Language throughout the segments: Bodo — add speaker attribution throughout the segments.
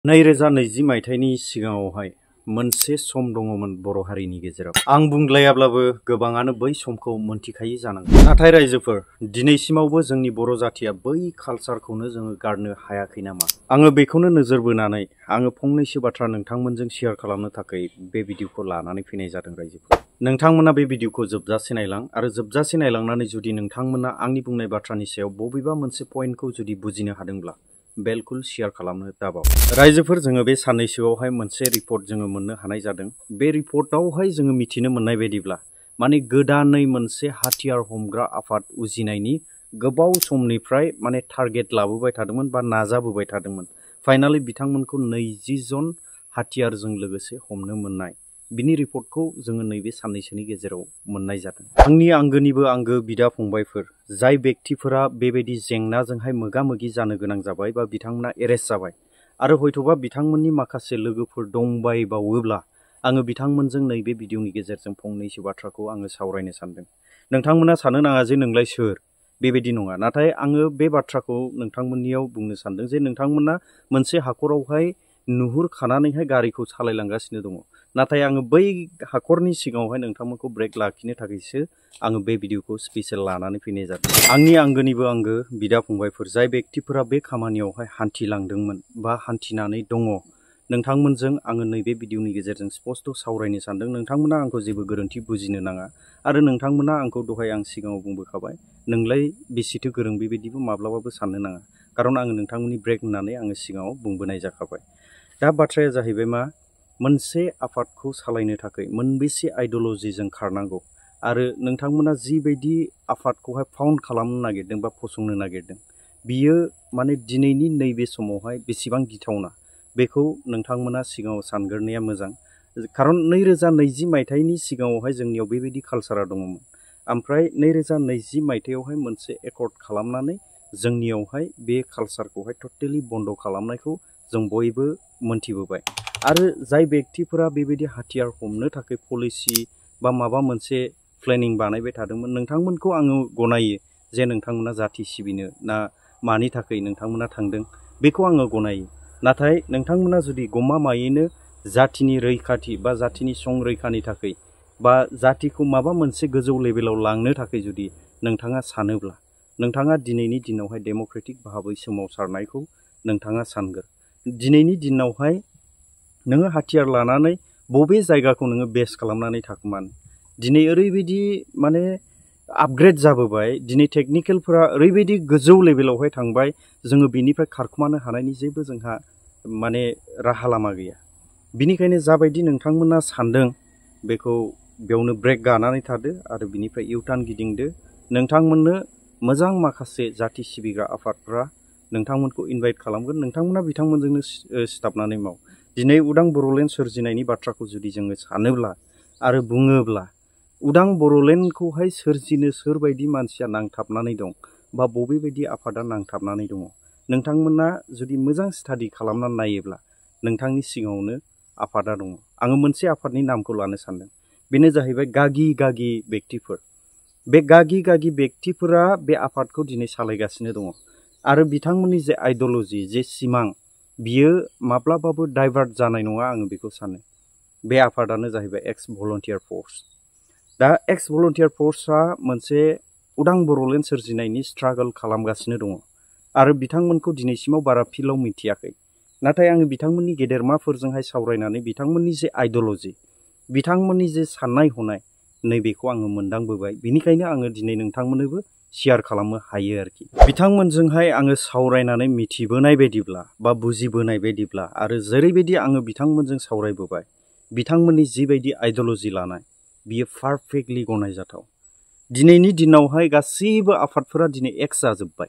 Speaker 1: 2020 मायथाइनि सिगाङावहाय मोनसे सम दङमोन बर' हारिनि गेजेराव। आं बुंलायाब्लाबो गोबाङानो बै समखौ मोनथिखायो जानांगौ। नाथाय रायजोफोर, दिनैसिमावबो जोंनि बर' जाथिया बै कालचारखौनो जोङो गारनो हायाखै नामा? आङो बेखौनो नोजोर बोनानै आङो फंनैसो बाथ्रा नोंथांमोनजों शेयार खालामनो थाखाय बे भिडिअखौ लानानै फैनाय जादों रायजोफोर। नोंथांमोना बे भिडिअखौ जोबजासे नायलां आरो जोबजासे नायलांनानै जुदि नोंथांमोना आंनि बुंनाय बाथ्रानि सायाव बबेबा मोनसे पइन्टखौ जुदि बुजिनो हादोंब्ला बिल्कुल शेयार खालामनो दाबाव। रायजोफोर, जोङो बे साननैसोआवहाय मोनसे रिपर्ट जोङो मोननो हानाय जादों। बे रिपर्टआवहाय जोङो मिथिनो मोननाय बायदिब्ला माने गोदानै मोनसे हाथियार हमग्रा आफाद उजिनायनि गोबाव समनिफ्राय माने टारगेट लाबोबाय थादोंमोन बा नाजाबोबाय थादोंमोन। फाइनाली बिथांमोनखौ 20 जन हाथियारजों लोगोसे हमनो मोननाय। बिनि रिपर्टखौ जोङो नैबे साननैसोनि गेजेराव मोननाय जादों। आंनि आंगोनिबो आंगो बिदा फंबायफोर, जाय व्यक्तिफोरा बेबायदि जेंनाजोंहाय मोगा मोगि जानो गोनां जाबाय बा बिथांमोना एरेस्ट जाबाय आरो हयथ'बा बिथांमोननि माखासे लोगोफोर दंबायबावोब्ला आङो बिथांमोनजों नैबे भिडिअनि गेजेरजों फंनैसो बाथ्राखौ आङो सावरायनो सानदों। नोंथांमोना साननो नाङा जे नोंलाय सोर, बेबायदि नङा। नाथाय आङो बे बाथ्राखौ नोंथांमोननियाव बुंनो सानदों जे नोंथांमोना मोनसे हाखरावहाय नुहुरखानानैहाय गारिखौ सालायलांगासिनो दङ। नाथाय आङो बै हाखरनि सिगाङावहाय नोंथांमोनखौ ब्रेक लाखिनो थाखायसो आङो बे भिडिअखौ स्पेसियेल लानानै फैनाय जादों। आंनि आंगोनिबो आंगो बिदा फंबायफोर, जाय व्यक्तिफोरा बे खामानियावहाय हान्थिलांदोंमोन बा हान्थिनानै दङ, नोंथांमोनजों आङो नैबे भिडिअनि गेजेरजों स्पष्ट सावरायनो सानदों। नोंथांमोना आंखौ जेबो गोरोन्थि बुजिनो नाङा आरो नोंथांमोना आंखौ दहाय आं सिगाङाव बुंबोखाबाय, नोंलाय बेसेथो गोरों बेबायदिबो माब्लाबाबो साननो नाङा। खारन आङो नोंथांमोननि ब्रेक होननानै आङो सिगाङाव बुंबोनाय जाखाबाय। दा बाथ्राया जाहैबाय मा, मोनसे आफादखौ सालायनो थाखाय मोनबेसे आइडिय'लजिजों खारनांगौ आरो नोंथांमोना जिबायदि आफादखौहाय फाउन्ड खालामनो नागिरदों बा फसंनो नागिरदों, बियो माने दिनैनि नैबे समावहाय बेसेबां गिथावना, बेखौ नोंथांमोना सिगाङाव सानग्रोनाया मोजां। खारन 2020 मायथाइनि सिगाङावहाय जोंनियाव बेबायदि कालसारा दङमोन। ओमफ्राय 2020 मायथाइयावहाय मोनसे एकर्ड खालामनानै जोंनियावहाय बे कालसारखौहाय टटेलि बन्द खालामनायखौ जों बयबो मोनथिबोबाय। आरो जाय व्यक्तिफोरा बेबायदि हाथियार हमनो थाखाय पलिसि बा माबा मोनसे प्लेनिं बानायबाय थादोंमोन, नोंथांमोनखौ आङो गनायो जे नोंथांमोना जाथि सिबिनो ना मानि थाखाय नोंथांमोना थांदों, बेखौ आङो गनायो। नाथाय नोंथांमोना जुदि गमामायैनो जाथिनि रैखाथि बा जाथिनि संरैखानि थाखाय बा जातिखौ माबा मोनसे गोजौ लेभेलाव लांनो थाखाय जुदि नोंथाङा सानोब्ला, नोंथाङा दिनैनि दिनावहाय डेम'क्रेटिक भाबै सोमावसारनायखौ नोंथाङा सानगोन। दिनैनि दिनावहाय नोङो हाथियार लानानै बबे जायगाखौ नोङो बेस खालामनानै थाखुमानो? दिनै ओरैबायदि माने आपग्रेड जाबोबाय, दिनै टेकनिकेलफोरा ओरैबायदि गोजौ लेभेलावहाय थांबाय, जोङो बिनिफ्राय खारखुमानो हानायनि जेबो जोंहा माने राहा लामा गैया। बिनिखायनो जाबायदि नोंथांमोना सानदों बेखौ बेयावनो ब्रेक गानानै थादो आरो बिनिफ्राय इउटार्न गिदिंदो। नोंथांमोननो मोजां माखासे जाथि सिबिग्रा आफादफ्रा नोंथांमोनखौ इनभाइट खालामगोन। नोंथांमोना बिथांमोनजोंनो सिथाबनानै माव। दिनै उदां बर'लेण्ड सोरजिनायनि बाथ्राखौ जुदि जोङो सानोब्ला आरो बुङोब्ला, उदां बर'लेण्डखौहाय सोरजिनो सोरबायदि मानसिया नांथाबनानै दं बा बबेबायदि आफादा नांथाबनानै दङ, नोंथांमोना जुदि मोजां स्टाडि खालामनानै नायोब्ला नोंथांनि सिगाङावनो आफादा दङ। आङो मोनसे आफादनि नामखौ लानो सानदों, बेनो जाहैबाय गागि गागि व्यक्तिफोर। बे गागि गागि व्यक्तिफोरा बे आफादखौ दिनै सालायगासिनो दङ आरो बिथांमोननि जे आइडिय'लजि, जे सिमां, बियो माब्लाबाबो डाइभार्ट जानाय नङा, आङो बेखौ सानो। बे आफादानो जाहैबाय एक्स भलन्टियार फर्स। दा एक्स भलन्टियार फर्सआ मोनसे उदां बर'लेण्ड सोरजिनायनि स्ट्रागल खालामगासिनो दङ आरो बिथांमोनखौ दिनैसिमाव बारा फिल्डआव मिथियाखै। नाथाय आङो बिथांमोननि गेदेरमाफोरजोंहाय सावरायनानै बिथांमोननि जे आइडिय'लजि, बिथांमोननि जे साननाय हनाय, नैबेखौ आङो मोनदांबोबाय। बिनिखायनो आङो दिनै नोंथांमोननोबो शेयार खालामनो हायो आरोखि। बिथांमोनजोंहाय आङो सावरायनानै मिथिबोनाय बायदिब्ला बा बुजिबोनाय बायदिब्ला आरो जेरैबायदि आङो बिथांमोनजों सावरायबोबाय, बिथांमोननि जिबायदि आइडिय'लजि लानाय, बियो पारफेक्टलि गनायजाथाव। दिनैनि दिनावहाय गासैबो आफादफोरा दिनै एक्स जाजोब्बाय।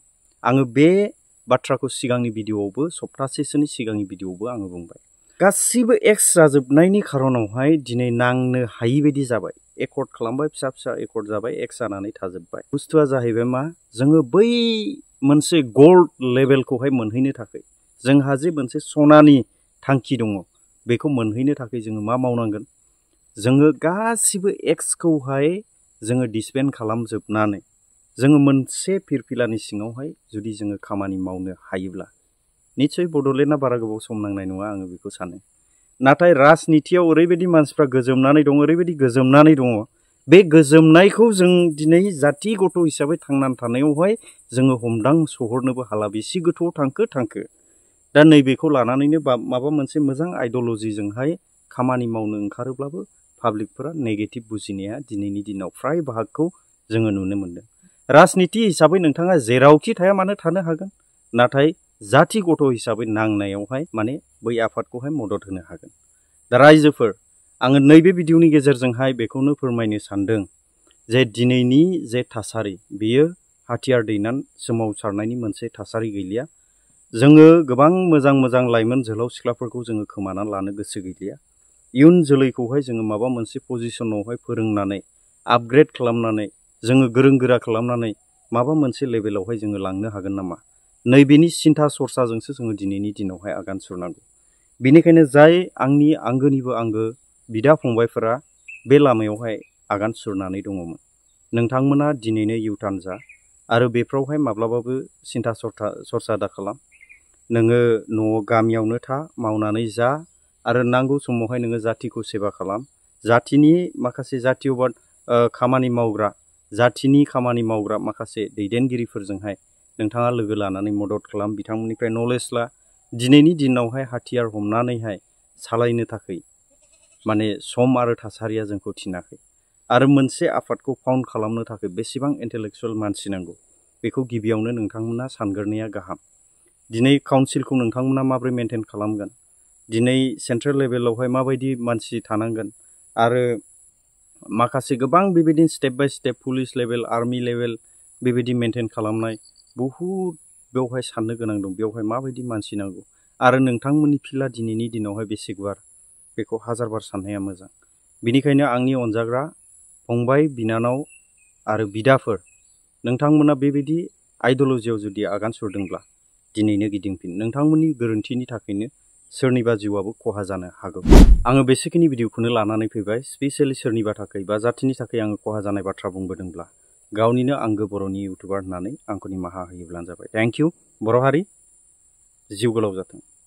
Speaker 1: आङो बे बाथ्राखौ सिगांनि भिडिअ'आवबो, सप्तासेसोनि सिगांनि भिडिअ'आवबो आङो बुंबाय। गासिबो एक्स जाजोबनायनि खारनावहाय दिनै नांनो हायि बायदि जाबाय। एकर्ड खालामबाय, फिसा फिसा एकर्ड जाबाय, एक्स जानानै थाजोब्बाय। बुस्थुआ जाहैबाय मा, जोङो बै मोनसे गल्ड लेभेलखौहाय मोनहैनो थाखाय जोंहा जे मोनसे सनानि थांखि दङ, बेखौ मोनहैनो थाखाय जोङो मा मावनांगोन? जोङो गासिबो एक्सखौहाय जोङो डिसबेन्ड खालामजोबनानै जोङो मोनसे फिरफिलानि सिङावहाय जुदि जोङो खामानि मावनो हायोब्ला, निश्चय बड'लेण्डआ बारा गोबाव सम नांनाय नङा आङो बेखौ सानो। नाथाय राजनितियाव ओरैबायदि मानसिफ्रा गोजोमनानै दं, ओरैबायदि गोजोमनानै दङ, बे गोजोमनायखौ जों दिनै जाति गथ' हिसाबै थांनानै थानायावहाय जोङो हमदां सहरनोबो हाला, बेसे गोथौआव थांखो। दा नैबेखौ लानानैनो माबा मोनसे मोजां आइडिय'लजिजोंहाय खामानि मावनो ओंखारोब्लाबो पाब्लिकफोरा नेगेटिभ बुजिनाया दिनैनि दिनाव फ्राय बाहागखौ जोङो नुनो मोनदों। राजनिति हिसाबै नोंथाङा जेरावखि थाया मानो थानो हागोन, नाथाय जाति गथ' हिसाबै नांनायावहाय माने बै आफादखौहाय मदद होनो हागोन। दा रायजोफोर, आङो नैबे भिडिअनि गेजेरजोंहाय बेखौनो फोरमायनो सानदों जे दिनैनि जे थासारि बेयो हाथियार दैनानै सोमावसारनायनि मोनसे थासारि गैलिया। जोङो गोबां मोजां मोजां लाइमोन जोहोलाव सिख्लाफोरखौ जोङो खोमानानै लानो गोसो गैलिया। इयुन जोलैखौहाय जोङो माबा मोनसे पजिसनावहाय फोरोंनानै आपग्रेड खालामनानै जोङो गोरों गोरा खालामनानै माबा मोनसे लेभेलावहाय जोङो लांनो हागोन नामा, नैबेनि सिन्था सरसाजोंसो जोङो दिनैनि दिनावहाय आगान सुरनांगौ। बेनिखायनो जाय आंनि आंगोनिबो आंगो बिदा फंबायफोरा बे लामायावहाय आगान सुरनानै दङमोन, नोंथांमोना दिनैनो इउटार्न जा आरो बेफ्रावहाय माब्लाबाबो सिन्था सरसा दा खालाम। नोङो न'आव गामियावनो था, मावनानै जा, आरो नांगौ समावहाय नोङो जातिखौ सेबा खालाम। जातिनि माखासे जातीय खामानि मावग्रा, जातिनि खामानि मावग्रा माखासे दैदेनगिरिफोरजोंहाय नोंथाङा लोगो लानानै मदद खालाम, बिथांमोननिफ्राय नलेज ला। दिनैनि दिनावहाय हाथियार हमनानैहाय सालायनो थाखाय माने सम आरो थासारिया जोंखौ थिनाखै। आरो मोनसे आफादखौ फाउन्ड खालामनो थाखाय बेसेबां इन्टेलेक्सुवेल मानसि नांगौ, बेखौ गिबियावनो नोंथांमोना सानग्रोनाया गाहाम। दिनै काउन्सिलखौ नोंथांमोना माबोरै मेनटेन खालामगोन, दिनै सेन्ट्रेल लेभेलावहाय माबायदि मानसि थानांगोन, आरो माखासे गोबां बेबायदिनो step by step police level, army level बेबायदि मेनटेन खालामनाय बहुद बेवहाय साननो गोनां दं। बेवहाय माबायदि मानसि नांगौ, आरो नोंथांमोननि फिल्डआ दिनैनि दिनावहाय बेसे गुवार, बेखौ हाजारबार साननाया मोजां। बेनिखायनो आंनि अनजाग्रा फंबाय, बिनानाव आरो बिदाफोर, नोंथांमोना बेबायदि आइडिय'लजियाव जुदि आगान सुरदोंब्ला दिनैनो गिदिंफिन। नोंथांमोननि गोरोन्थिनि थाखायनो सोरनिबा जिउआबो खहा जानो हागौ। आङो बेसेखिनि भिडिअखौनो लानानै फैबाय। स्पेसियेलि सोरनिबा थाखाय बा जातिनि थाखाय आङो खहा जानाय बाथ्रा बुंबोदोंब्ला गावनिनो आंगो बर'नि इउटुबार होननानै आंखौ निमाहा होयोब्लानो जाबाय। Thank you. बर' हारि जिउ गोलाव जाथों।